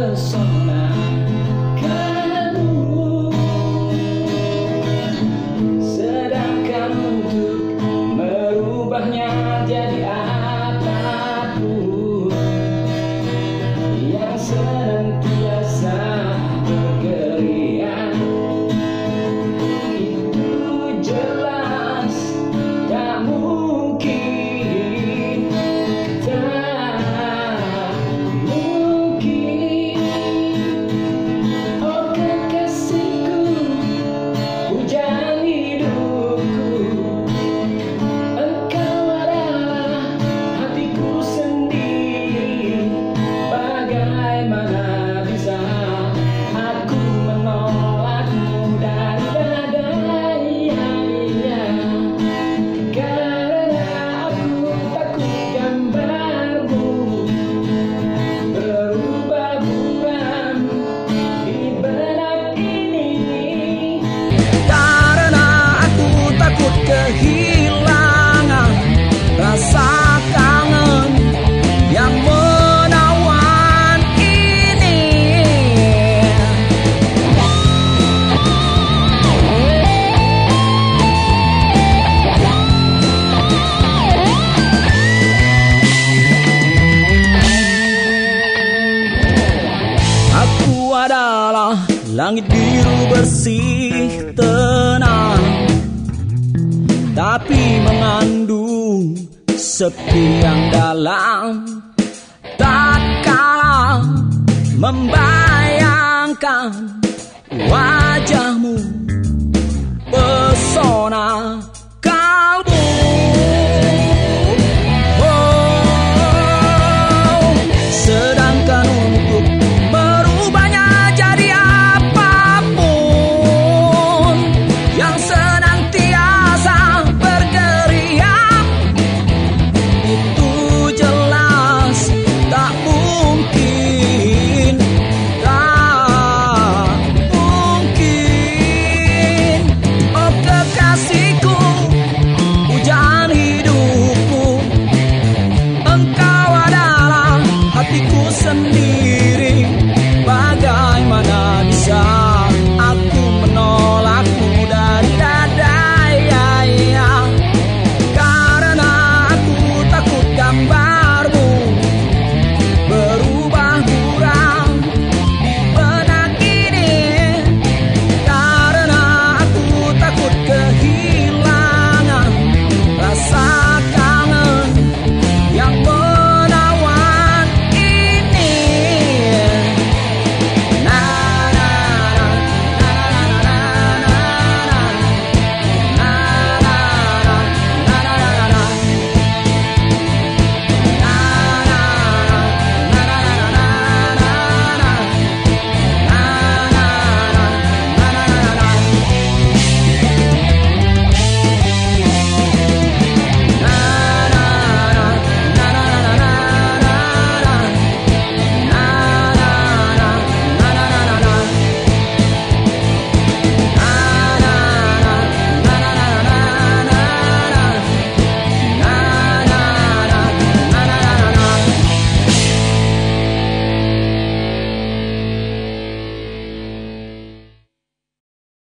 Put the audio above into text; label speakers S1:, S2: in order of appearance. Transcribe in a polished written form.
S1: pesona kamu, sedangkan untuk merubahnya jadi apapun yang senantiasa bergeriang, itu jelas tak mungkin, tak mungkin. Oh kekasihku, hujan hidupku, engkau adalah hatiku sendiri. Bagaimana bisa aku menolakmu dari dada, karena aku takut gambarmu berubah buram di benak ini.
S2: Karena aku takut kehilangan rasa kangen yang menawan ini. Aku adalah langit biru bersih tenang, tapi mengandung sepi yang dalam. Tak kalah membayangkan wajahmu, pesona